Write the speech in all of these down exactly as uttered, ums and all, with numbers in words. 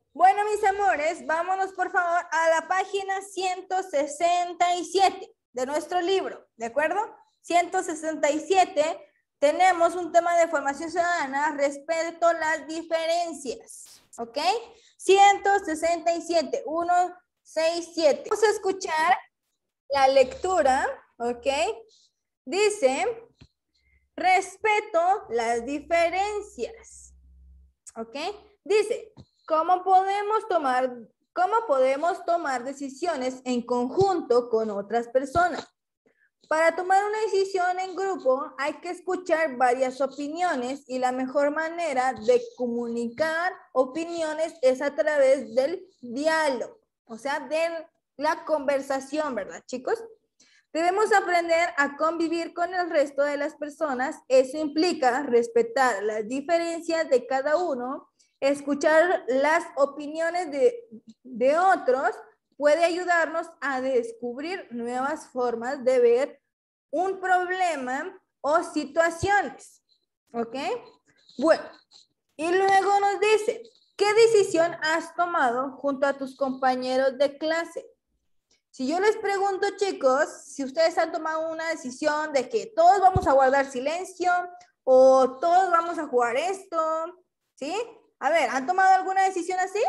Bueno, mis amores, vámonos por favor a la página ciento sesenta y siete de nuestro libro, ¿de acuerdo? ciento sesenta y siete, tenemos un tema de formación ciudadana respecto a las diferencias, ¿ok? ciento sesenta y siete, ciento sesenta y siete. Vamos a escuchar la lectura, ¿ok? Dice, respeto las diferencias, ¿ok? Dice, ¿cómo podemos tomar, cómo podemos tomar decisiones en conjunto con otras personas? Para tomar una decisión en grupo hay que escuchar varias opiniones y la mejor manera de comunicar opiniones es a través del diálogo, o sea, de la conversación, ¿verdad, chicos? Debemos aprender a convivir con el resto de las personas. Eso implica respetar las diferencias de cada uno, escuchar las opiniones de, de otros, puede ayudarnos a descubrir nuevas formas de ver un problema o situaciones. ¿Ok? Bueno, y luego nos dice, ¿qué decisión has tomado junto a tus compañeros de clase? Si yo les pregunto, chicos, si ustedes han tomado una decisión de que todos vamos a guardar silencio o todos vamos a jugar esto, ¿sí? A ver, ¿han tomado alguna decisión así?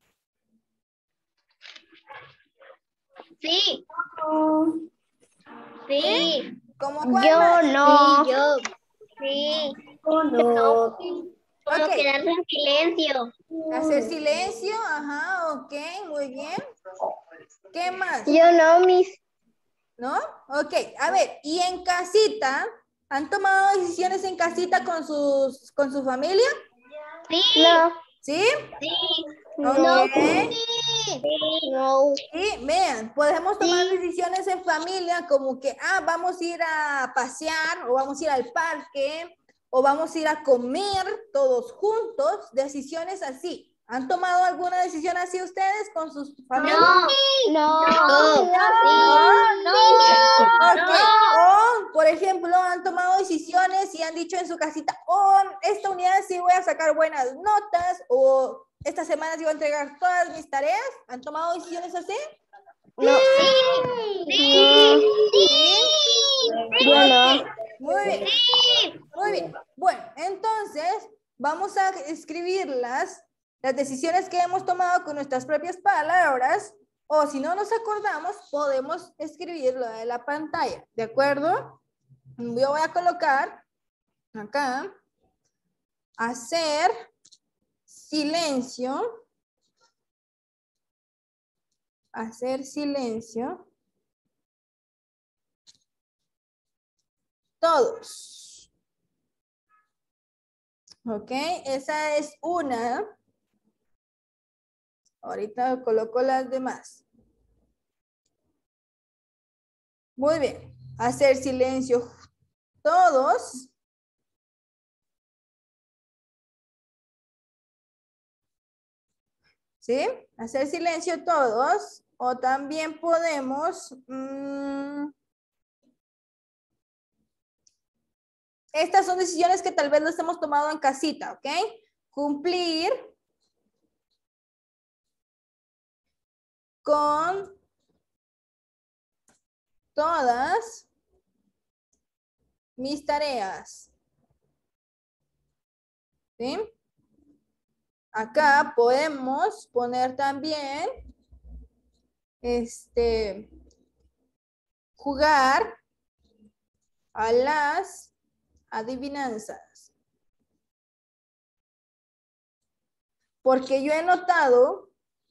Sí. Sí. ¿Sí? ¿Cómo cuál Yo más? no. Sí, yo. Sí. Yo no. Como Ok. quedarse en silencio. Hacer silencio, ajá, ok, muy bien. ¿Qué más? Yo no, mis. ¿No? Ok, a ver, ¿y en casita? ¿Han tomado decisiones en casita con sus, con su familia? Sí. No. ¿Sí? Sí. Ok. No. Sí. No. Y vean, podemos tomar Sí. decisiones en familia como que, ah, vamos a ir a pasear o vamos a ir al parque o vamos a ir a comer todos juntos, decisiones así. ¿Han tomado alguna decisión así ustedes con sus familias? No. No. No. No. No. Ok, o por ejemplo, han tomado decisiones y han dicho en su casita, oh, esta unidad sí voy a sacar buenas notas o esta semana sí voy a entregar todas mis tareas. ¿Han tomado decisiones así? No. Sí. Sí. ¿Sí? Yo no. Ok, muy bien. Muy bien. Bueno, entonces vamos a escribirlas, las decisiones que hemos tomado con nuestras propias palabras, o si no nos acordamos, podemos escribirlo en la pantalla, ¿de acuerdo? Yo voy a colocar acá, hacer silencio, hacer silencio, todos. Ok, esa es una. Ahorita coloco las demás. Muy bien. Hacer silencio todos. ¿Sí? Hacer silencio todos. O también podemos... Mmm, estas son decisiones que tal vez las hemos tomado en casita, ¿ok? Cumplir con todas mis tareas. ¿Sí? Acá podemos poner también este, jugar a las adivinanzas. Porque yo he notado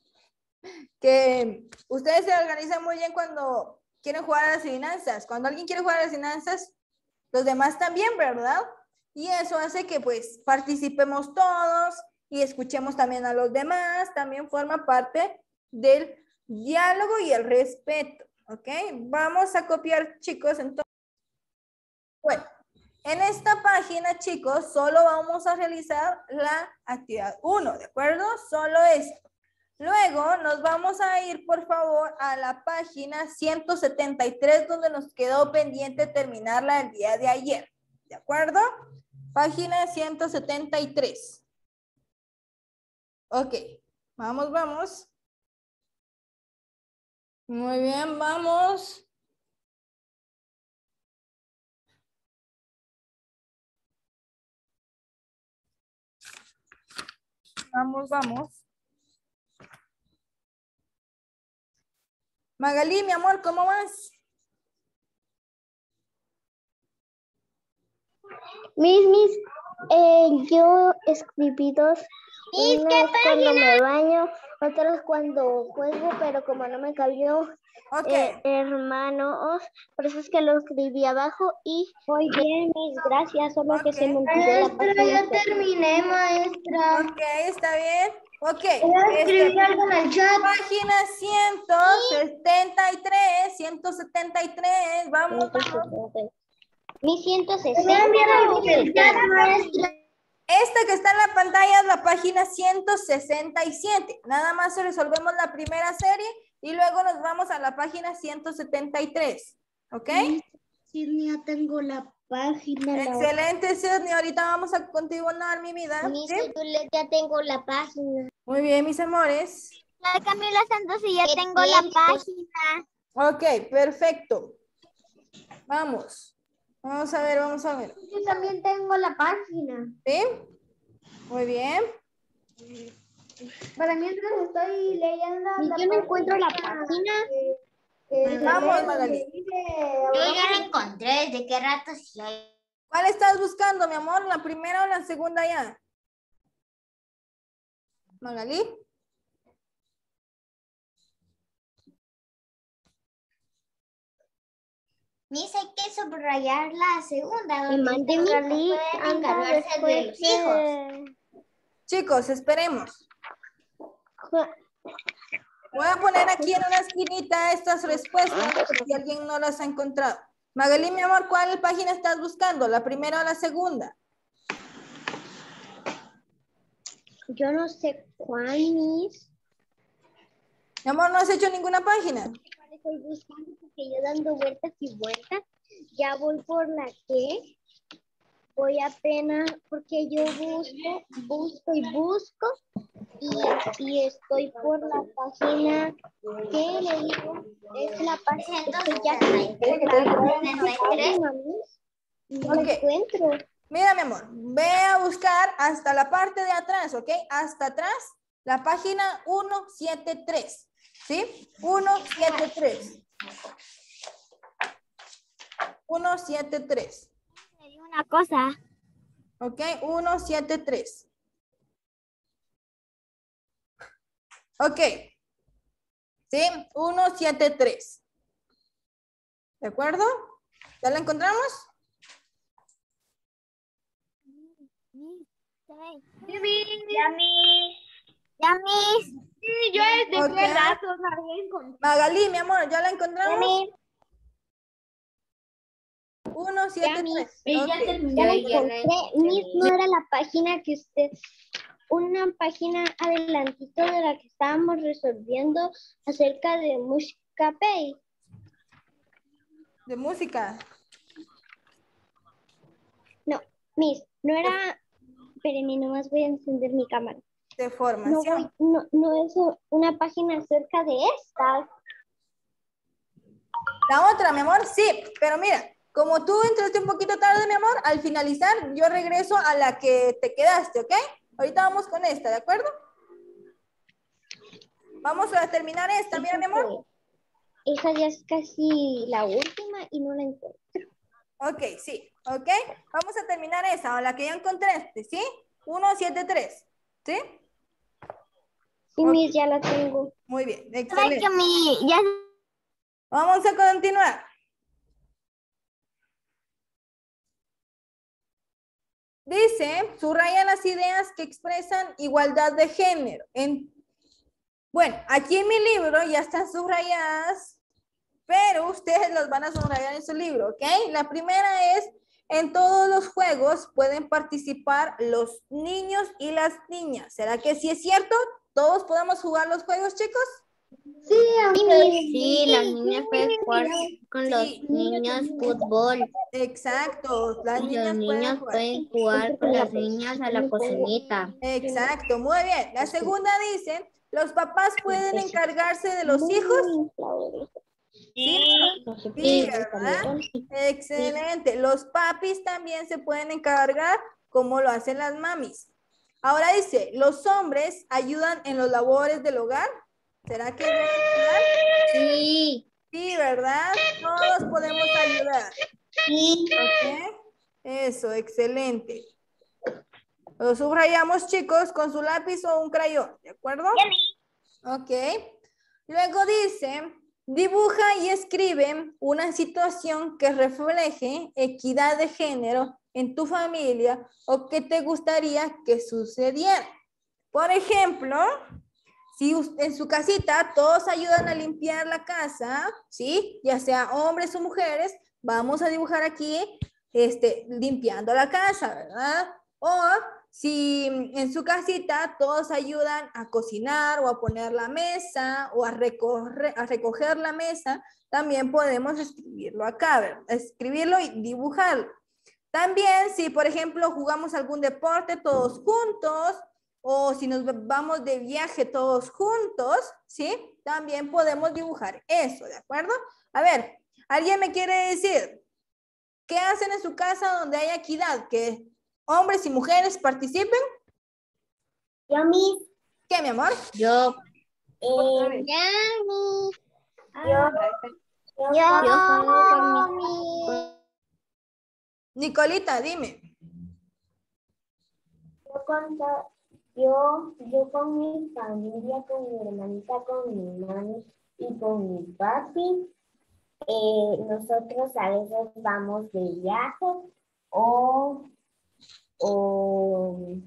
que ustedes se organizan muy bien cuando quieren jugar a las adivinanzas. Cuando alguien quiere jugar a las adivinanzas, los demás también, ¿verdad? Y eso hace que pues participemos todos y escuchemos también a los demás. También forma parte del diálogo y el respeto, ¿ok? Vamos a copiar, chicos, entonces. Bueno, en esta página, chicos, solo vamos a realizar la actividad uno, ¿de acuerdo? Solo esto. Luego nos vamos a ir, por favor, a la página ciento setenta y tres, donde nos quedó pendiente terminarla el día de ayer. ¿De acuerdo? Página ciento setenta y tres. Ok. Vamos, vamos. Muy bien, vamos. Vamos, vamos. Magalí, mi amor, ¿cómo vas? Mis, mis, eh, yo escribí dos. Mis, Uno ¿qué es cuando me baño, otro es cuando juego, pero como no me cambió Ok. eh, hermanos, por eso es que lo escribí abajo y muy bien, mis, gracias, solo que se me Ok. olvidó la Maestra, página. ya terminé, maestra. Ok, está bien. Ok. Voy a escribir Este, algo en el chat. página ciento setenta y tres, ciento setenta y tres. Vamos, vamos. Mi ciento Voy a sesenta enviar algo o en el chat, setenta. maestra. Esta que está en la pantalla es la página ciento sesenta y siete. Nada más resolvemos la primera serie y luego nos vamos a la página ciento setenta y tres. ¿Ok? Sí, ya tengo la página. Excelente, Sidney. Ahorita vamos a continuar, mi vida. Mi, ¿Sí? ya tengo la página. Muy bien, mis amores. La Camila Santos y ya ¿Qué tengo la tiempo? página. Ok, perfecto. Vamos. Vamos a ver, vamos a ver. Yo también tengo la página. ¿Sí? Muy bien. Para mientras estoy leyendo. Yo no encuentro la página. Vamos, Magali. Yo ya la encontré. ¿Desde qué rato sí hay? ¿Cuál estás buscando, mi amor? ¿La primera o la segunda ya? Magali. Mis, hay que subrayar la segunda. Me mandé mi pueden anda encargarse de los hijos. después. Chicos, esperemos. Voy a poner aquí en una esquinita estas respuestas por si alguien no las ha encontrado. Magali, mi amor, ¿cuál página estás buscando? ¿La primera o la segunda? Yo no sé cuál, mis. Mi amor, ¿no has hecho ninguna página? Estoy buscando porque yo dando vueltas y vueltas. Ya voy por la que voy apenas porque yo busco, busco y busco y, y estoy por la página que le digo es la página que ya no Ok. encuentro. Mira, mi amor, ve a buscar hasta la parte de atrás, ¿ok? Hasta atrás, la página ciento setenta y tres, ¿sí? ciento setenta y tres. ciento setenta y tres. Una cosa. ¿Ok? ciento setenta y tres. Ok. ¿Sí? ciento setenta y tres. ¿De acuerdo? ¿Ya la encontramos? Ya mis. Ya mis. Sí, yo desde Ok. qué rato la había encontrado. Magali, mi amor, ¿ya la encontramos? ciento setenta y tres. Ya Ok. terminé. Ya la encontré. Mis, no era la página que usted, una página adelantito de la que estábamos resolviendo acerca de Música Pay. De música. No, Miss, no era, espérenme, nomás voy a encender mi cámara. De No, formación. voy, no, no es una página acerca de esta. La otra, mi amor, sí, pero mira, como tú entraste un poquito tarde, mi amor, al finalizar yo regreso a la que te quedaste, ¿ok? Ahorita vamos con esta, ¿de acuerdo? Vamos a terminar esta, mira, mi amor. Esa ya es casi la última y no la encuentro. Ok, sí, ok. Vamos a terminar esa, o la que ya encontraste, ¿sí? ciento setenta y tres, ¿sí? Sí, Ok. Miss, ya la tengo. Muy bien, Ay, excelente. que mi, ya. Vamos a continuar. Dice, subraya las ideas que expresan igualdad de género. En, bueno, aquí en mi libro ya están subrayadas, pero ustedes las van a subrayar en su libro, ¿ok? La primera es, en todos los juegos pueden participar los niños y las niñas. ¿Será que sí es cierto? ¿Todos podemos jugar los juegos, chicos? Sí, aunque. Sí, las niñas pueden jugar con los Sí. niños fútbol. Exacto, las Y niñas los pueden niños jugar. pueden jugar con las niñas a la cocinita. Exacto, muy bien. La segunda dice, ¿Los papás pueden encargarse de los hijos? Sí, sí, ¿verdad? Excelente. Los papis también se pueden encargar como lo hacen las mamis. Ahora dice, ¿los hombres ayudan en los labores del hogar? ¿Será que deben ayudar? Sí. Sí, ¿verdad? Todos podemos ayudar. Sí. ¿Ok? Eso, excelente. Lo subrayamos, chicos, con su lápiz o un crayón, ¿de acuerdo? Ok. Luego dice, dibuja y escribe una situación que refleje equidad de género en tu familia o que te gustaría que sucediera. Por ejemplo, si en su casita todos ayudan a limpiar la casa, ¿sí? Ya sea hombres o mujeres, vamos a dibujar aquí este, limpiando la casa, ¿verdad? O si en su casita todos ayudan a cocinar o a poner la mesa o a recoger, a recoger la mesa, también podemos escribirlo acá, ¿verdad? Escribirlo y dibujarlo. También si, por ejemplo, jugamos algún deporte todos juntos o si nos vamos de viaje todos juntos, ¿sí? También podemos dibujar eso, ¿de acuerdo? A ver, ¿alguien me quiere decir qué hacen en su casa donde hay equidad? ¿Que hombres y mujeres participen? Yo, mis. ¿Qué, mi amor? Yo. Eh, Ya, mi. yo, yo, Yo. yo, mi. Nicolita, dime. Yo con, yo, yo con mi familia, con mi hermanita, con mi mami y con mi papi, eh, nosotros a veces vamos de viaje o, o,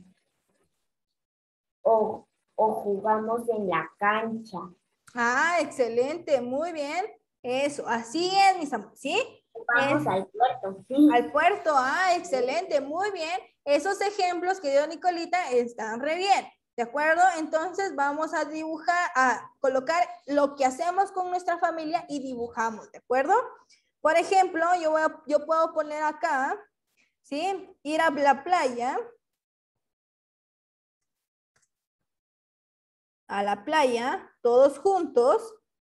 o, o jugamos en la cancha. Ah, excelente, muy bien. Eso, así es, mis amores, ¿sí? Vamos Es, al puerto, sí. Al puerto, ah, excelente, muy bien. Esos ejemplos que dio Nicolita están re bien, ¿de acuerdo? Entonces vamos a dibujar, a colocar lo que hacemos con nuestra familia y dibujamos, ¿de acuerdo? Por ejemplo, yo, voy a, yo puedo poner acá, ¿sí? Ir a la playa. A la playa, todos juntos.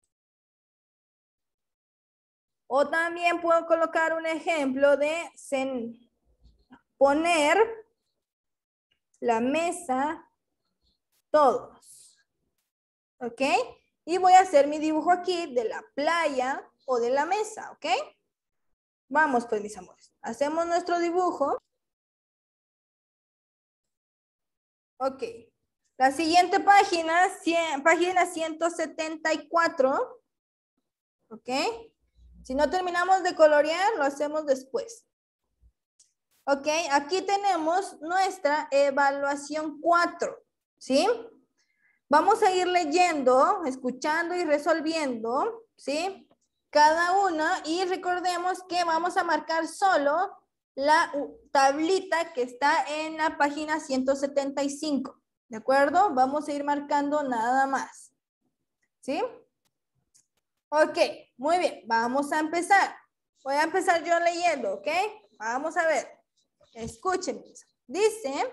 O también puedo colocar un ejemplo de poner la mesa todos. ¿Ok? Y voy a hacer mi dibujo aquí de la playa o de la mesa. ¿Ok? Vamos pues, mis amores. Hacemos nuestro dibujo. Ok. La siguiente página, cien, página ciento setenta y cuatro. ¿Ok? Si no terminamos de colorear, lo hacemos después. Ok, aquí tenemos nuestra evaluación cuatro, ¿sí? Vamos a ir leyendo, escuchando y resolviendo, ¿sí? Cada una y recordemos que vamos a marcar solo la tablita que está en la página ciento setenta y cinco, ¿de acuerdo? Vamos a ir marcando nada más, ¿sí? Ok, muy bien, vamos a empezar. Voy a empezar yo leyendo, ¿ok? Vamos a ver. Escuchen. Dice,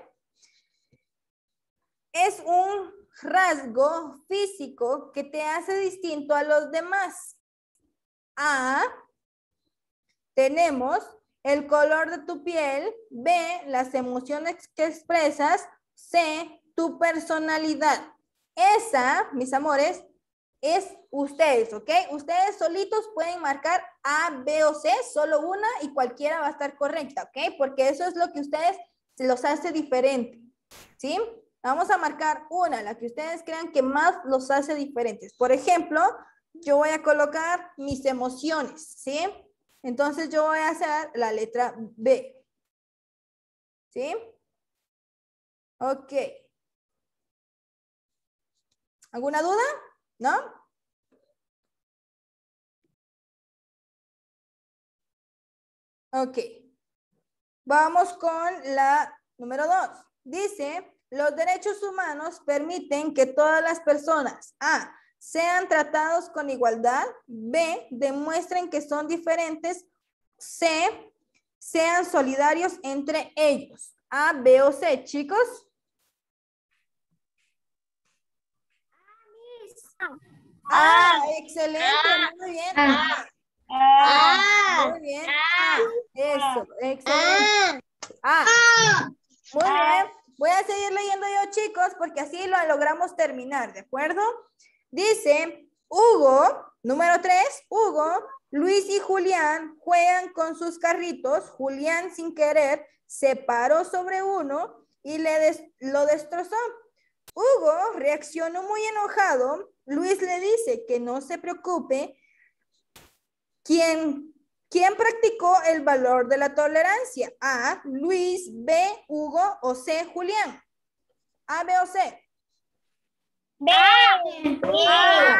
es un rasgo físico que te hace distinto a los demás. A, tenemos el color de tu piel. B, las emociones que expresas. C, tu personalidad. Esa, mis amores, es ustedes, ¿ok? Ustedes solitos pueden marcar A, B o C, solo una y cualquiera va a estar correcta, ¿ok? Porque eso es lo que ustedes los hace diferente, ¿sí? Vamos a marcar una, la que ustedes crean que más los hace diferentes. Por ejemplo, yo voy a colocar mis emociones, ¿sí? Entonces yo voy a hacer la letra B, ¿sí? Ok. ¿Alguna duda? ¿No? Ok. Vamos con la número dos. Dice, los derechos humanos permiten que todas las personas, A, sean tratados con igualdad, B, demuestren que son diferentes, C, sean solidarios entre ellos. A, B o C, chicos. Ah, excelente, muy bien. Ah, ah, muy bien. Ah, eso, excelente. Ah, muy bien. Voy a seguir leyendo yo, chicos, porque así lo logramos terminar, ¿de acuerdo? Dice, Hugo, número tres, Hugo, Luis y Julián juegan con sus carritos. Julián, sin querer, se paró sobre uno y le des- lo destrozó. Hugo reaccionó muy enojado. Luis le dice que no se preocupe. ¿Quién, quién practicó el valor de la tolerancia? A, Luis, B, Hugo o C, Julián. A, B o C. B. A,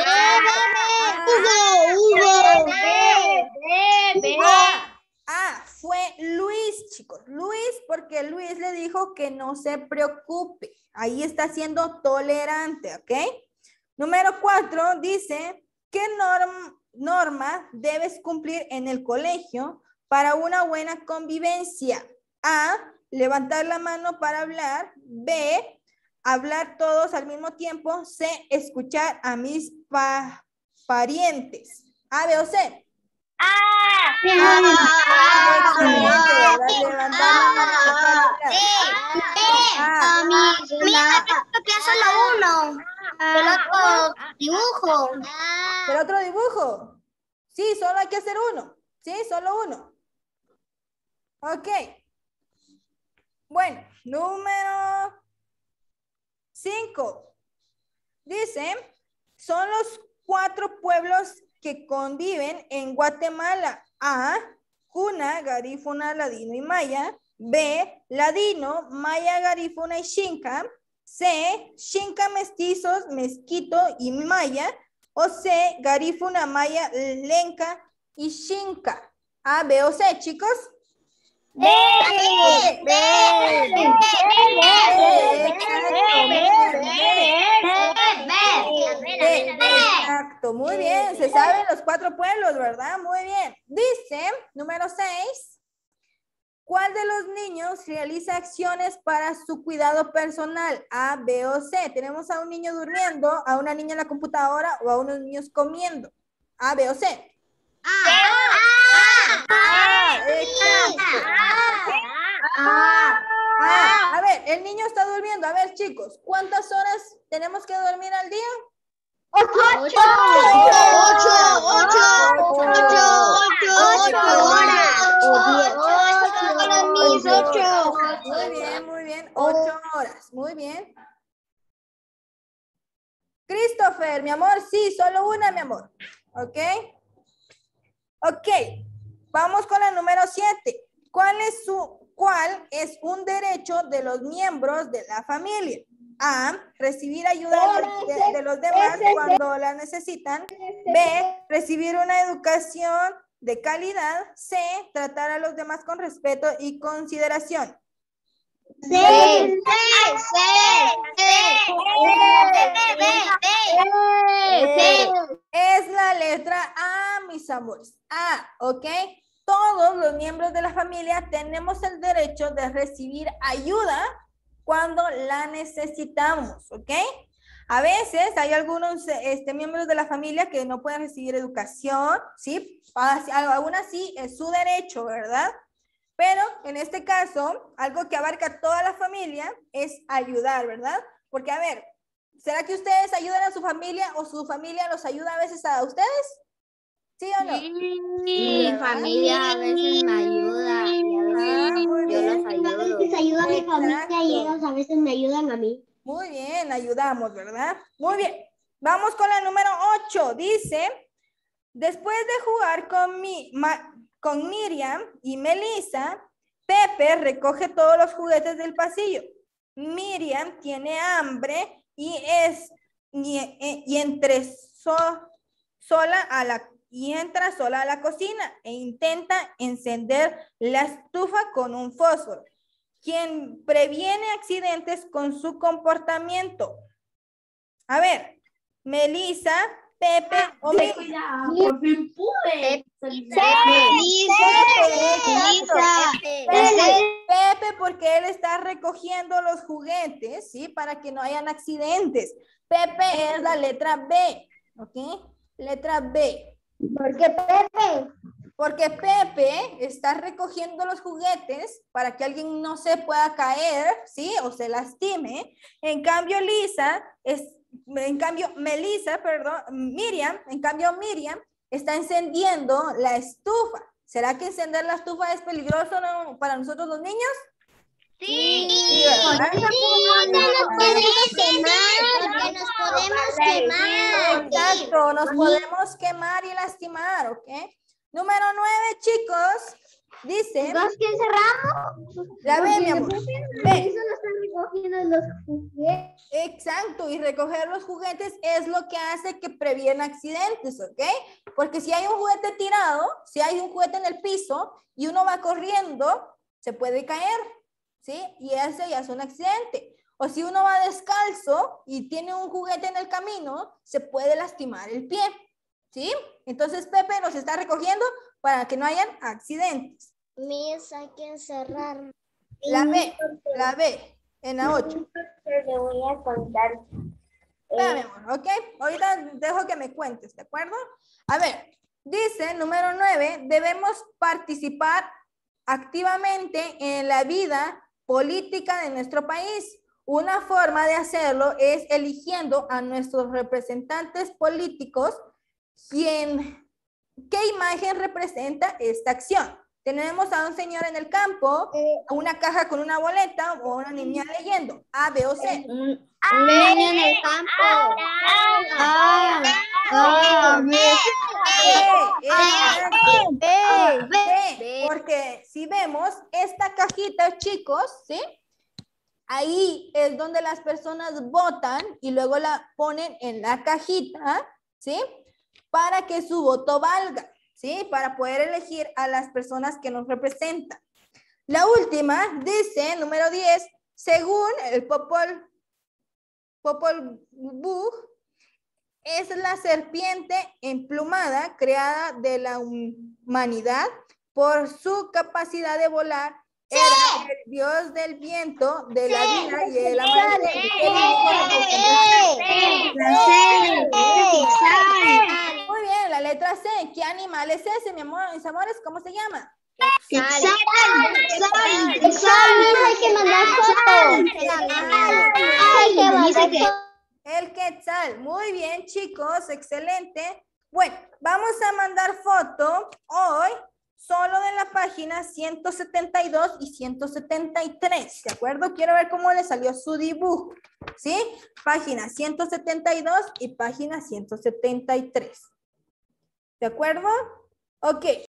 A, A, fue Luis, chicos. Luis, porque Luis le dijo que no se preocupe. Ahí está siendo tolerante, ¿ok? Número cuatro dice, ¿qué norma, norma debes cumplir en el colegio para una buena convivencia? A, levantar la mano para hablar. B, hablar todos al mismo tiempo. C, escuchar a mis pa parientes. A, B o C. Ah, excelente, ¿verdad? Levantar la mano para hablar. A mí, a mí me queda solo uno. El otro dibujo. ¿El otro dibujo? Sí, solo hay que hacer uno. Sí, solo uno. Ok. Bueno, número cinco. Dice, son los cuatro pueblos que conviven en Guatemala. A, Cuna, Garífuna, Ladino y Maya. B, Ladino, Maya, Garífuna y Xinca. C, Xinca, Mestizos, Mezquito y Maya. O C, Garífuna, Maya, Lenca y Xinca. A, B o C, chicos. B. B. Exacto, muy bien. Se saben los cuatro pueblos, ¿verdad? Muy bien. Dice, número seis, ¿cuál de los niños realiza acciones para su cuidado personal? A, B o C. Tenemos a un niño durmiendo, a una niña en la computadora o a unos niños comiendo. A, B o C. Ah, Ah, ah, a ver, el niño está durmiendo. A ver, chicos, ¿cuántas horas tenemos que dormir al día? Ocho. Ocho, ocho, ocho, ocho horas. Muy bien, muy bien. Ocho horas. Muy bien. Christopher, mi amor, sí, solo una, mi amor. ¿Ok? Ok. Vamos con la número siete. ¿Cuál es su ¿Cuál es un derecho de los miembros de la familia? A, recibir ayuda de, de, de los demás cuando la necesitan. B, recibir una educación de calidad. C, tratar a los demás con respeto y consideración. C. C. Es la letra A, mis amores. A, ¿ok? Todos los miembros de la familia tenemos el derecho de recibir ayuda cuando la necesitamos, ¿ok? A veces hay algunos este, miembros de la familia que no pueden recibir educación, ¿sí? Aún así es su derecho, ¿verdad? Pero en este caso, algo que abarca toda la familia es ayudar, ¿verdad? Porque, a ver, ¿será que ustedes ayudan a su familia o su familia los ayuda a veces a ustedes? ¿Sí o no? Mi familia a veces me ayuda y a Ah, muy veces yo bien. los ayudo. A veces ayuda a mi familia y Exacto. ellos a veces me ayudan a mí. Muy bien, ayudamos, ¿verdad? Muy bien. Vamos con la número ocho. Dice, después de jugar con, mi, ma, con Miriam y Melissa, Pepe recoge todos los juguetes del pasillo. Miriam tiene hambre y es y, y entre so, sola a la y entra sola a la cocina e intenta encender la estufa con un fósforo, quien previene accidentes con su comportamiento. A ver, Melissa Pepe o Miriam. Por fin pude. Pepe, Pepe, porque él está recogiendo los juguetes, ¿sí? Para que no hayan accidentes. Pepe es la letra B, ¿ok? Letra B. ¿Por qué Pepe? Porque Pepe está recogiendo los juguetes para que alguien no se pueda caer, ¿sí? O se lastime. En cambio, Lisa, es, en cambio, Melissa, perdón, Miriam, en cambio, Miriam está encendiendo la estufa. ¿Será que encender la estufa es peligroso, ¿no? Para nosotros los niños? Sí. Sí, ¿verdad? Porque nos podemos quemar. Exacto, nos podemos quemar y lastimar, ¿ok? Número nueve, chicos, dice... ¿Dos que encerramos? La B, mi amor. B. Solo están recogiendo los juguetes. Exacto, y recoger los juguetes es lo que hace que previene accidentes, ¿ok? Porque si hay un juguete tirado, si hay un juguete en el piso y uno va corriendo, se puede caer, ¿sí? Y ese ya es un accidente. O si uno va descalzo y tiene un juguete en el camino, se puede lastimar el pie, ¿sí? Entonces Pepe los está recogiendo para que no hayan accidentes. Miss, hay que encerrar. La B, la B, en la ocho. Le voy a contar. Espérame, amor, ¿ok? Ahorita dejo que me cuentes, ¿de acuerdo? A ver, dice, número nueve, debemos participar activamente en la vida política de nuestro país. Una forma de hacerlo es eligiendo a nuestros representantes políticos. ¿Quién, ¿Qué imagen representa esta acción? Tenemos a un señor en el campo, una caja con una boleta o una niña leyendo. A, B o C. Un niño en el campo. Ah, ah, B, B, porque si vemos esta cajita, chicos, ¿sí? Ahí es donde las personas votan y luego la ponen en la cajita, ¿sí? Para que su voto valga, ¿sí? Para poder elegir a las personas que nos representan. La última dice, número diez, según el Popol, Popol Vuh, es la serpiente emplumada creada de la humanidad por su capacidad de volar. Era el dios del viento, de la vida y el amanecer. Muy bien, la letra C. ¿Qué animal es ese, mi amor? Mis amores, ¿cómo se llama? Quetzal. Hay que mandar fotos. El quetzal. Muy bien, chicos. Excelente. Bueno, vamos a mandar foto hoy solo de la página ciento setenta y dos y ciento setenta y tres. ¿De acuerdo? Quiero ver cómo le salió su dibujo. ¿Sí? Página ciento setenta y dos y página ciento setenta y tres. ¿De acuerdo? Ok.